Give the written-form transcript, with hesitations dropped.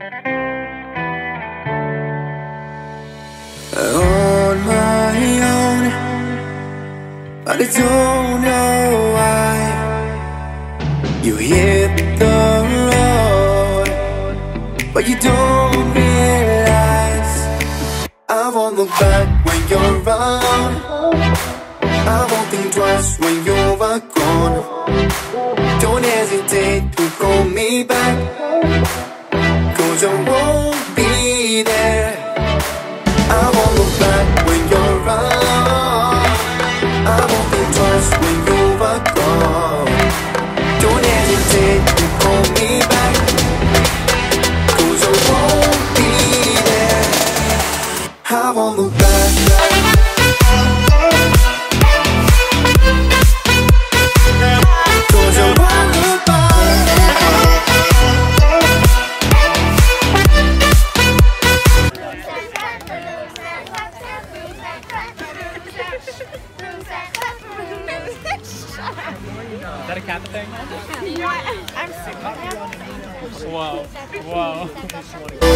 On my own, but I don't know why. You hit the road, but you don't realize I won't look back when you're around. I won't think twice when you're gone. Don't hesitate to call me back, 'cause I won't be there. I won't look back when you're around. I won't think twice when you're gone. Don't hesitate to call me back, 'cause I won't be there. I won't look back. Is that a cat thing? I'm sick. Whoa. Whoa.